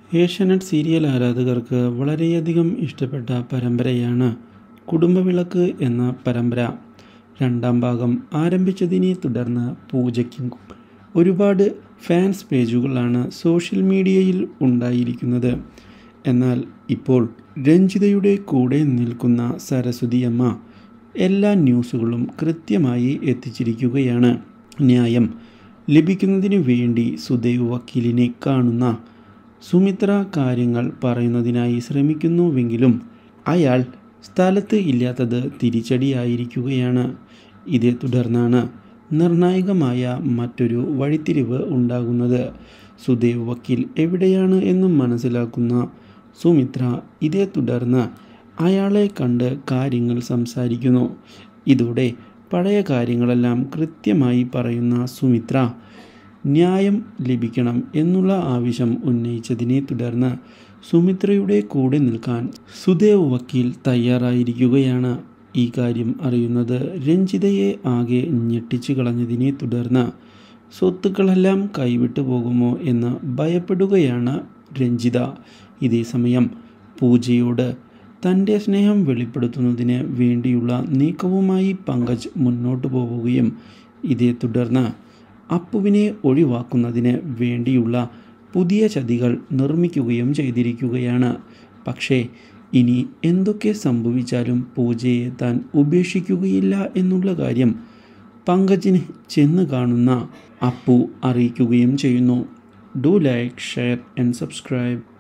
Asianet serial ആരാധകർക്ക് വളരെയധികം ഇഷ്ടപ്പെട്ട പരമ്പരയാണ് കുടുംബവിളക്ക് എന്ന പരമ്പര. രണ്ടാം ഭാഗം ആരംഭിച്ചതിനെ തുടർന്ന് പൂജയ്ക്കും ഒരുപാട് ഫാൻസ് പേജുകളാണ് സോഷ്യൽ മീഡിയയിൽ ഉണ്ടായിരിക്കുന്നത്. എന്നാൽ ഇപ്പോൾ രഞ്ജിതയുടെ കൂടെ നിൽക്കുന്ന സരസ്വതിയമ്മ എല്ലാ ന്യൂസുകളും കൃത്യമായി എത്തിച്ചിരിക്കുകയാണ്. ന്യായം ലഭിക്കുന്നതിനു വേണ്ടി സുദേവ് വക്കീലിനെ കാണുന്ന സുമിത്ര കാര്യങ്ങൾ പറയുന്നതിനായി ശ്രമിക്കുന്നുവെങ്കിലും അയാൾ സ്ഥലത്ത് ഇല്ലാത്തത് തിരിച്ചടിയായിരിക്കുകയാണ്. ഇതേ തുടർന്നാണ് നിർണായകമായ മറ്റൊരു വഴിത്തിരിവ് ഉണ്ടാകുന്നത്. സുദേവ് വക്കീൽ എവിടെയാണ് എന്ന് മനസ്സിലാക്കുന്ന സുമിത്ര ഇതേ തുടർന്ന് അയാളെ കണ്ട് കാര്യങ്ങൾ സംസാരിക്കുന്നു. ഇതോടെ പഴയ കാര്യങ്ങളെല്ലാം കൃത്യമായി പറയുന്ന സുമിത്ര ന്യായം ലഭിക്കണം എന്നുള്ള ആവശ്യം ഉന്നയിച്ചതിനെ തുടർന്ന് സുമിത്രയുടെ കൂടെ നിൽക്കാൻ സുദേവ് വക്കീൽ തയ്യാറായിരിക്കുകയാണ്. ഈ കാര്യം അറിയുന്നത് രഞ്ജിതയെ ആകെ ഞെട്ടിച്ചു കളഞ്ഞതിനെ തുടർന്ന് സ്വത്തുക്കളെല്ലാം കൈവിട്ടു പോകുമോ എന്ന് ഭയപ്പെടുകയാണ് രഞ്ജിത. ഇതേസമയം പൂജയോട് തൻ്റെ സ്നേഹം വെളിപ്പെടുത്തുന്നതിന് വേണ്ടിയുള്ള നീക്കവുമായി പങ്കജ് മുന്നോട്ട് പോവുകയും ഇതേ തുടർന്ന് അപ്പുവിനെ ഒഴിവാക്കുന്നതിന് വേണ്ടിയുള്ള പുതിയ ചതികൾ നിർമ്മിക്കുകയും ചെയ്തിരിക്കുകയാണ്. പക്ഷേ ഇനി എന്തൊക്കെ സംഭവിച്ചാലും പൂജയെ താൻ ഉപേക്ഷിക്കുകയില്ല എന്നുള്ള കാര്യം പങ്കജിന് ചെന്ന് കാണുന്ന അപ്പു അറിയിക്കുകയും ചെയ്യുന്നു. Do like, share and subscribe.